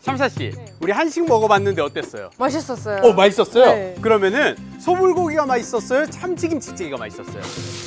샴샤 씨, 우리 한식 먹어봤는데 어땠어요? 맛있었어요. 맛있었어요? 네. 그러면은 소불고기가 맛있었어요? 참치김 치찌개가 맛있었어요?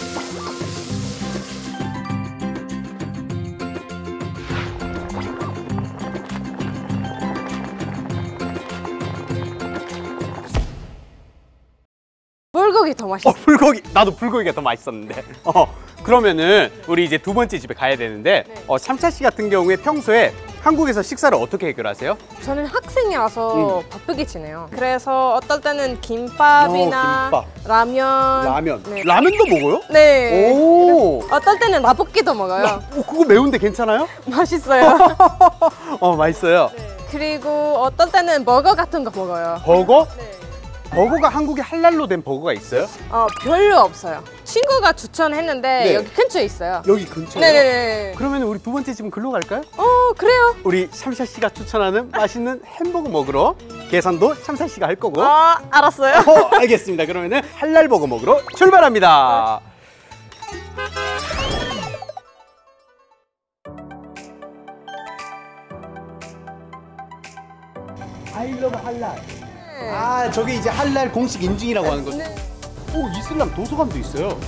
불고기 더 맛있어. 불고기, 나도 불고기가 더 맛있었는데. 그러면은 우리 이제 두 번째 집에 가야 되는데, 샴샤 씨 같은 경우에 평소에 한국에서 식사를 어떻게 해결하세요? 저는 학생이라서 바쁘게 지내요. 그래서 어떨 때는 김밥이나 김밥. 라면. 네. 라면도 먹어요? 네. 오. 어떨 때는 라볶이도 먹어요. 그거 매운데 괜찮아요? 맛있어요. 맛있어요. 그리고 어떨 때는 버거 같은 거 먹어요. 버거? 네. 버거가 한국에 할랄로 된 버거가 있어요? 별로 없어요. 친구가 추천했는데 네. 여기 근처에 있어요. 여기 근처에? 네네네. 그러면 우리 두 번째 집은 글로 갈까요? 그래요. 우리 샴샤 씨가 추천하는 맛있는 햄버거 먹으러 계산도 샴샤 씨가 할 거고. 알았어요. 알겠습니다. 그러면은 할랄 버거 먹으러 출발합니다. I love 할랄. 저게 이제 할랄 공식 인증이라고 하는 거죠. 네. 오, 이슬람 도서관도 있어요.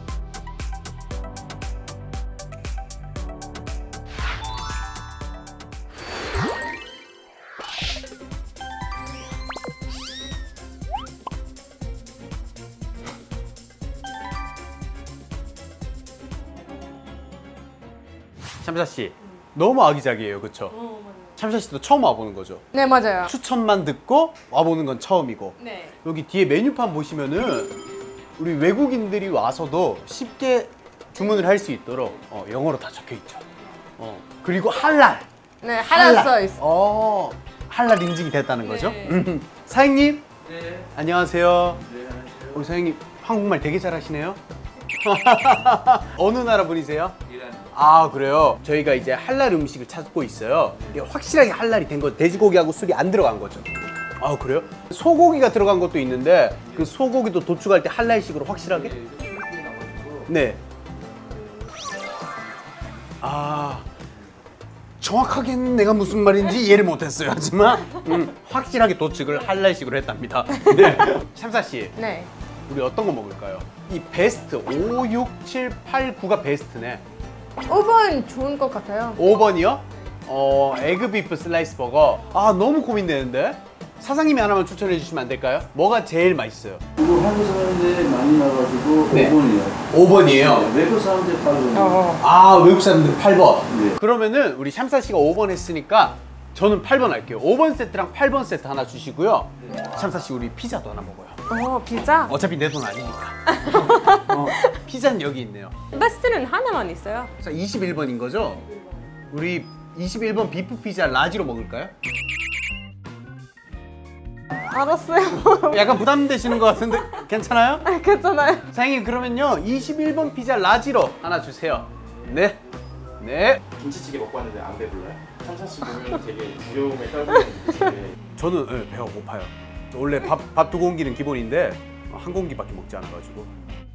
샴샤 씨, 너무 아기자기해요, 그렇죠? 샴샤 씨도 처음 와보는 거죠? 네, 맞아요. 추천만 듣고 와보는 건 처음이고. 네. 여기 뒤에 메뉴판 보시면은 우리 외국인들이 와서도 쉽게 주문을 할 수 있도록 영어로 다 적혀 있죠. 그리고 할랄. 네, 할랄 써 있어. 할랄 인증이 됐다는 거죠. 네. 사장님. 네. 안녕하세요. 네, 안녕하세요. 우리 사장님 한국말 되게 잘하시네요. 어느 나라 분이세요? 이란. 그래요? 저희가 이제 할랄 음식을 찾고 있어요. 이게 확실하게 할랄이 된 거, 돼지고기하고 술이 안 들어간 거죠. 그래요? 소고기가 들어간 것도 있는데 그 소고기도 도축할 때 할랄식으로 확실하게? 네. 정확하게는 내가 무슨 말인지 이해를 못했어요. 하지만 확실하게 도축을 할랄식으로 했답니다. 네. 샴샤 씨. 네. 우리 어떤 거 먹을까요? 이 베스트 5, 6, 7, 8, 9가 베스트네. 5번 좋은 것 같아요. 5번이요? 에그 비프 슬라이스 버거. 너무 고민되는데? 사장님이 하나만 추천해 주시면 안 될까요? 뭐가 제일 맛있어요? 이거 한국 사람들이 많이 나가지고 네. 5번이에요. 5번이에요? 외국 사람들 8번. 외국 사람들 8번. 네. 그러면은 우리 샴샤 씨가 5번 했으니까 저는 8번 할게요. 5번 세트랑 8번 세트 하나 주시고요. 샴샤 씨, 우리 피자도 하나 먹어요. 피자? 어차피 내 돈 아니니까. 피자는 여기 있네요. 베스트는 하나만 있어요. 자, 21번인 거죠? 우리 21번 비프 피자 라지로 먹을까요? 알았어요. 약간 부담되시는 것 같은데 괜찮아요? 괜찮아요. 사장님, 그러면요 21번 피자 라지로 하나 주세요. 네. 네. 김치찌개 먹고 왔는데 안 배불러요? 샴샤 씨 보면 되게 두려움에 떨고 있는데 저는 배가 고파요. 원래 밥 두 공기는 기본인데 한 공기밖에 먹지 않아가지고.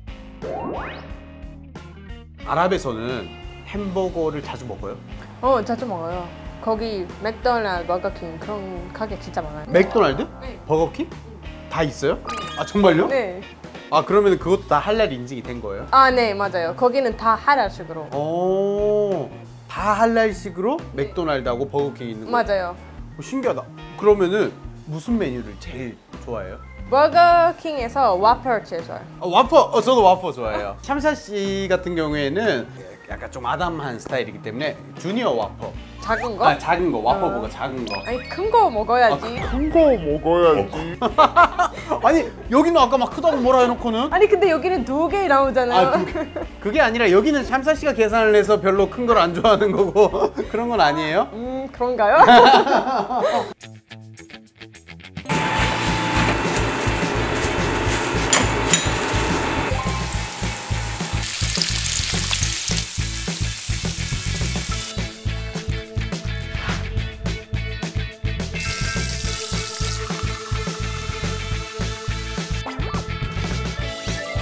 아랍에서는 햄버거를 자주 먹어요? 자주 먹어요. 거기 맥도날드, 버거킹 그런 가게 진짜 많아요. 맥도날드? 네. 버거킹? 다 있어요? 정말요? 네. 그러면 그것도 다 할랄 인증이 된 거예요? 네, 맞아요. 거기는 다 할랄식으로. 다 할랄식으로 맥도날드하고 버거킹이 있는 거예요? 맞아요. 신기하다. 그러면은 무슨 메뉴를 제일 좋아해요? 버거킹에서 와퍼 제일 좋아요. 와퍼! 저도 와퍼 좋아해요. 샴샤 씨 같은 경우에는 약간 좀 아담한 스타일이기 때문에 주니어 와퍼. 작은 거? 작은 거, 와퍼버거 작은 거. 아니, 큰 거 먹어야지. 큰 거 먹어야지. 아니, 여기는 아까 막 크다고 뭐라 해놓고는? 아니, 근데 여기는 2개 나오잖아요. 그게 아니라 여기는 샴샤 씨가 계산을 해서 별로 큰 걸 안 좋아하는 거고 그런 건 아니에요? 그런가요?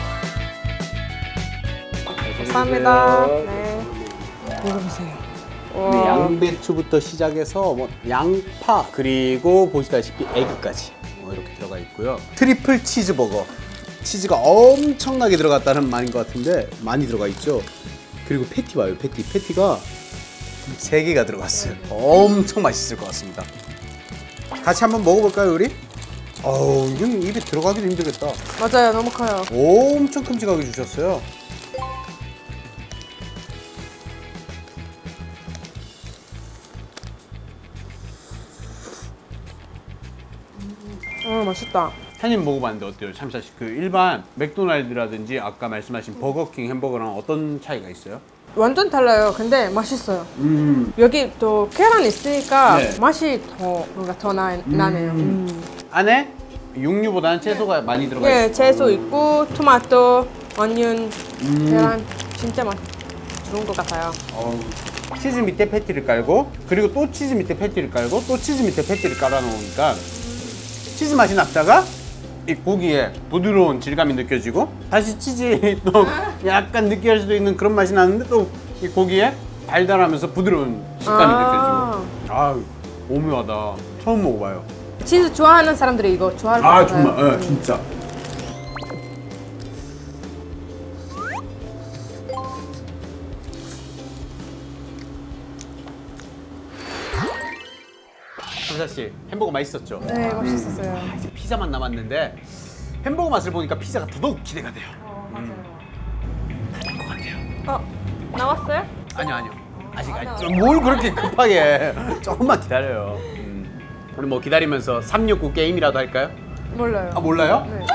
감사합니다. 네. 먹어보세요. 와. 양배추부터 시작해서 뭐 양파 그리고 보시다시피 에그까지 이렇게 들어가 있고요. 트리플 치즈버거. 치즈가 엄청나게 들어갔다는 말인 것 같은데 많이 들어가 있죠. 그리고 패티 봐요. 패티가 3개가 들어갔어요. 엄청 맛있을 것 같습니다. 같이 한번 먹어볼까요, 우리? 어우, 이건 입에 들어가기도 힘들겠다. 맞아요, 너무 커요. 엄청 큼직하게 주셨어요. 맛있다. 한 입 먹어봤는데 어때요? 참사씨, 그 일반 맥도날드라든지 아까 말씀하신 버거킹 햄버거랑 어떤 차이가 있어요? 완전 달라요. 근데 맛있어요. 여기 또 계란 있으니까 네. 맛이 더 나네요. 안에 육류보다는 채소가 많이 들어가 있어요. 예, 채소 있고 토마토, 어니언, 계란 진짜 좋은 것 같아요. 치즈 밑에 패티를 깔고 그리고 또 치즈 밑에 패티를 깔고 또 치즈 밑에 패티를 깔아 놓으니까 치즈 맛이 났다가 이 고기에 부드러운 질감이 느껴지고 다시 치즈 또 약간 느끼할 수도 있는 그런 맛이 나는데 또 이 고기에 달달하면서 부드러운 식감이 느껴지고 아, 오묘하다. 처음 먹어봐요. 치즈 좋아하는 사람들이 이거 좋아할 것 아, 같아요. 정말, 네, 진짜. samsa 씨, 햄버거 맛있었죠? 네, 맛있었어요. 이제 피자만 남았는데 햄버거 맛을 보니까 피자가 더더욱 기대가 돼요. 될 것 같아요. 나왔어요? 아니요. 아직 뭘 그렇게 급하게 조금만 기다려요. 우리 뭐 기다리면서 369 게임이라도 할까요? 몰라요. 아, 몰라요? 네.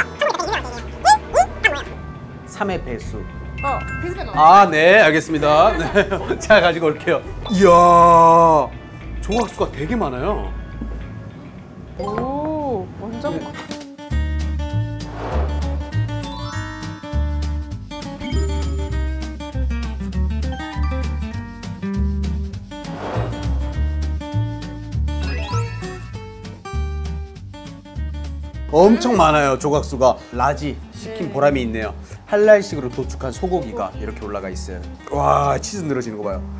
3의 배수. 피자 나왔어요. 아, 네, 알겠습니다. 네. 제가 가지고 올게요. 이야, 조각수가 되게 많아요. 오, 완전 네. 엄청 많아요, 조각수가. 라지 시킨 보람이 있네요. 할랄식으로 도축한 소고기가 이렇게 올라가 있어요. 와, 치즈 늘어지는 거 봐요.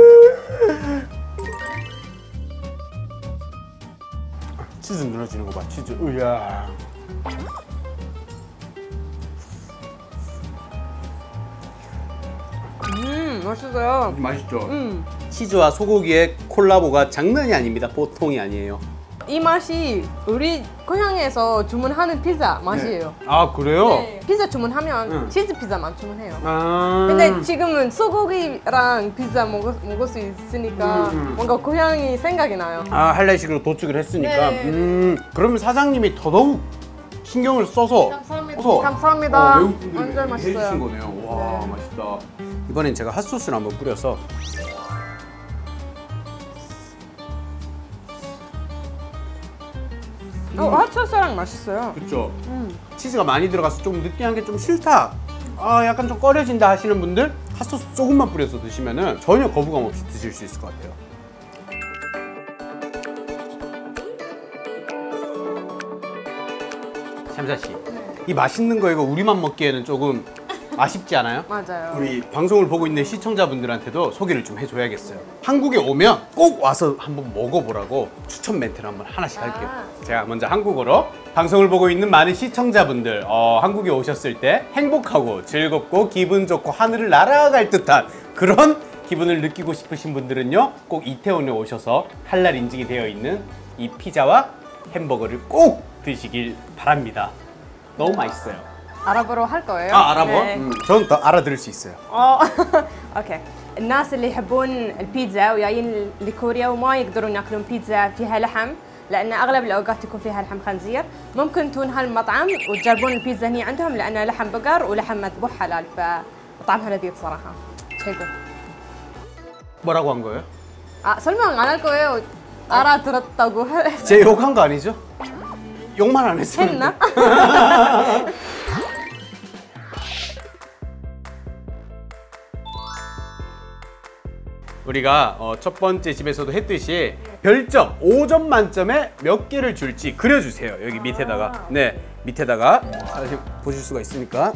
치즈 늘어지는 거 봐, 치즈. 으야. 맛있어요. 맛있죠? 치즈와 소고기의 콜라보가 장난이 아닙니다. 보통이 아니에요. 이 맛이 우리 고향에서 주문하는 피자 맛이에요. 아, 그래요? 네. 피자 주문하면 치즈 피자만 주문해요. 아. 근데 지금은 소고기랑 피자 먹을 수 있으니까 뭔가 고향이 생각이 나요. 아, 할랄식으로 도축을 했으니까. 네. 그러면 사장님이 더더욱 신경을 써서 감사합니다. 외국분들이 완전 맛있어요. 해주신 거네요. 와, 맛있다. 이번엔 제가 핫소스를 한번 뿌려서 핫소스랑 맛있어요. 그쵸? 치즈가 많이 들어가서 좀 느끼한 게 좀 싫다. 아, 약간 좀 꺼려진다 하시는 분들 핫소스 조금만 뿌려서 드시면은 전혀 거부감 없이 드실 수 있을 것 같아요. 샴사 씨, 이 맛있는 거 이거 우리만 먹기에는 조금 아쉽지 않아요? 맞아요. 우리 방송을 보고 있는 시청자분들한테도 소개를 좀 해줘야겠어요. 한국에 오면 꼭 와서 한번 먹어보라고 추천 멘트를 한번 하나씩 할게요. 제가 먼저 한국어로 방송을 보고 있는 많은 시청자분들, 한국에 오셨을 때 행복하고 즐겁고 기분 좋고 하늘을 날아갈 듯한 그런 기분을 느끼고 싶으신 분들은요, 꼭 이태원에 오셔서 할랄 인증이 되어 있는 이 피자와 햄버거를 꼭 드시길 바랍니다. 너무 맛있어요. 아랍어로 할 거예요? 아랍어? 네. 저는 더 알아들을 수 있어요. اوكي الناس اللي يحبون البيتزا وجايين لكوريا وما يقدرون ياكلون بيتزا فيها لحم لان اغلب الاوقات يكون فيها لحم خنزير ممكن تون هالمطعم وتجربون البيتزا هني عندهم لان لحم بقر ولحم مذبوح حلال فطعمها لذيذ صراحه 최고. 뭐라고 한 거예요? 설명 안 할 거예요. 알아들었다고 제 욕한 거 아니죠? 욕만 안 했어요. 했나? 우리가 첫 번째 집에서도 했듯이 별점 5점 만점에 몇 개를 줄지 그려주세요. 여기 밑에다가. 네, 밑에다가 사실 보실 수가 있으니까.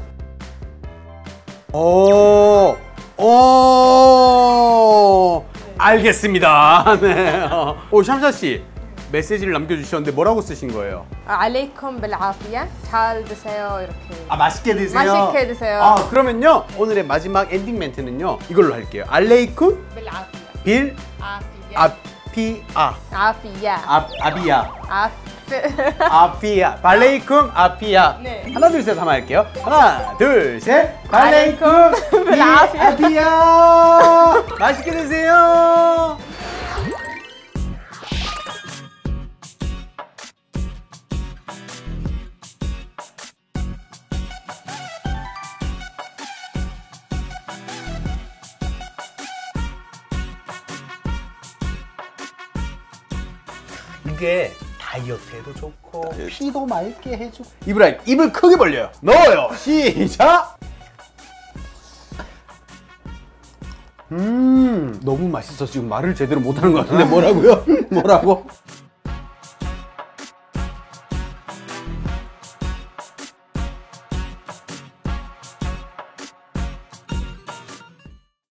알겠습니다. 네. 오 샴샤 씨 메시지를 남겨주셨는데 뭐라고 쓰신 거예요? عليكم بالعافية. 잘 드세요. 이렇게. 아 맛있게 드세요. 맛있게 드세요. 아 그러면요 오늘의 마지막 엔딩 멘트는요 이걸로 할게요. 알레이쿰 بالعافية. 빌 عافية. 아피아 عافية. 아비야 عافية. 아피아 발레이쿰 아피아. 네. 하나 둘 셋 한번 할게요. 하나 둘 셋 발레이쿰 빌 بالعافية. 아피아. 맛있게 드세요. 이게 다이어트에도 좋고 피도 맑게 해주고 이브라임 입을 크게 벌려요. 넣어요. 시작. 너무 맛있어. 지금 말을 제대로 못하는 것 같은데 뭐라고요? 뭐라고?